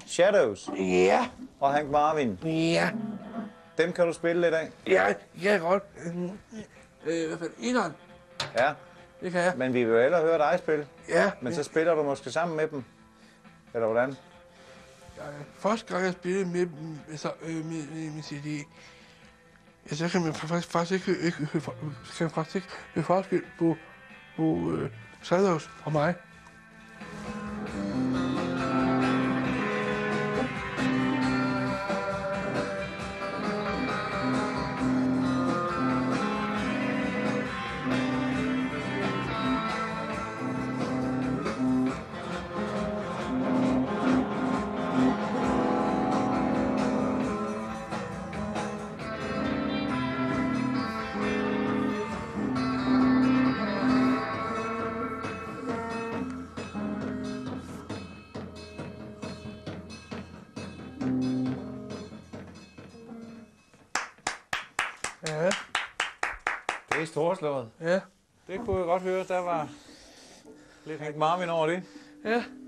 Shadows Ja, og Hank Marvin. ja. Dem kan du spille lidt af? Ja, jeg kan godt. I hvert fald eneren. Ja, Det kan jeg. men vi vil jo hellere høre dig spille. Ja, Men så spiller du måske sammen med dem. Eller hvordan? første gang jeg spillede med dem, så med min CD, ja, så kan man faktisk ikke høre forskel på Shadows og mig. Ja. Det er storslået. Ja. Det kunne jeg godt høre, der var lidt Hank Marvin over det. Ja.